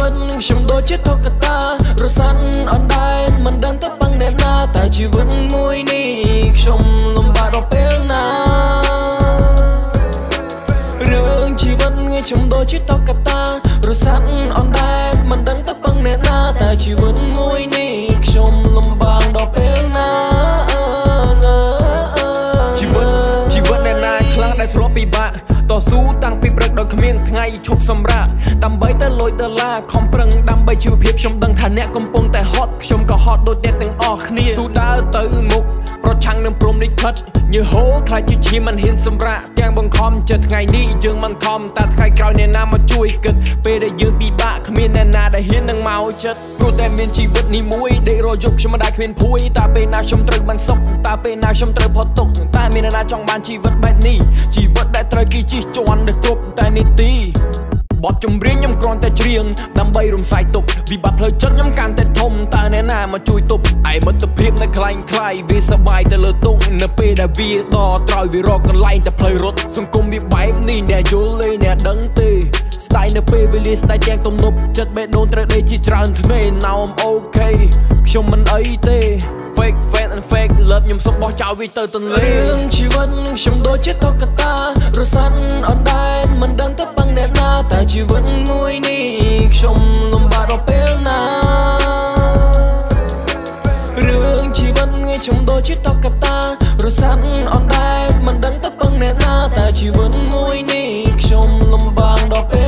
วิตខ្ញុំដូចជាតុក្កតារសាត់អណ្ដែតមិនដឹងទៅប៉ឹងអ្នកណាតែជីវិតមួយនេះខ្ញុំលំបាកដល់ពេលណារឿងជីវិតខ្ញុំដូចជាតុក្កតារសាត់អណ្ដែតមិនដឹងទៅប៉ឹងអ្នកណាតែជីវិតមួយនេះខ្ញុំលំបាកដល់ពេលណាជីវិតអ្នកណាខ្លះដែលធ្លាប់ពិបាកតស៊ូតាំងពីព្រឹកដល់គ្មានថ្ងៃឈប់សម្រាកដើម្បីទៅលុយដុល្លារខំប្រឹងដើម្បីជីវភាពខ្ញុំដឹងថាអ្នកកំពុងតែហត់ខ្ញុំក៏ហត់ដូចអ្នកទាំងអស់គ្នាស៊ូដើរទៅមុខប្រឆាំងនឹងព្រំនេះខិតញើហូខ្លាចជាឈាមមិនហ៊ានសម្រាកទាំងបង្ខំចិត្តថ្ងៃនេះយើងមិនខំតែថ្ងៃក្រោយអ្នកណាមកជួយគិតពេលដែលយើងពិបាកគ្មានអ្នកណាដែលហ៊ាននឹងមកចិត្តព្រោះតែមានជីវិតនេះមួយដេករយប់ខ្ញុំមិនដែលគ្មានភួយតែពេលណាខ្ញុំត្រូវបានសុខតែពេលណាខ្ញុំត្រូវផុតទុក្ខតែមានអ្នកណាចង់បានជីវិតបែបនេះជីវិតដែលត្រូវគេជិះជាន់ដែលគ្រប់តែនីតិបទចម្រៀងខ្ញុំគ្រាន់តែច្រៀងដើម្បីរំសាយទុកវិបត្តិផ្លូវចិត្តខ្ញុំកាន់តែធំតើអ្នកណាមកជួយទប់ឯមិត្តភាពនៅខ្លាំងខ្លាយវាសបាយទៅលើទុកនៅពេលដែលវាដល់ត្រូវវារកកន្លែងតែផ្លូវរត់សង្គមវាបែបនេះអ្នកយល់ទេអ្នកដឹងទេស្ដាយនៅពេលវេលាស្ដាយទាំងទំនប់ចិត្តបេះដូងត្រូវដេកជាច្រើនធ្មេណោមអូខេខ្ញុំមិនអីទេ fake fan and fake love ខ្ញុំសុំបោះចោលវាទៅទន្លេរឿងជីវិតខ្ញុំដូចជាតុក្កតារសាត់អណ្ដែតមិនដឹងទៅប៉ឹងអ្នកណាតែជីវិតមួយនេះខ្ញុំលំបាកដល់ពេលណារឿងជីវិតខ្ញុំដូចជាតុក្កតារសាត់អណ្ដែតមិនដឹងទៅប៉ឹងអ្នកណាតែជីវិតមួយនេះខ្ញុំលំបាកដល់ពេល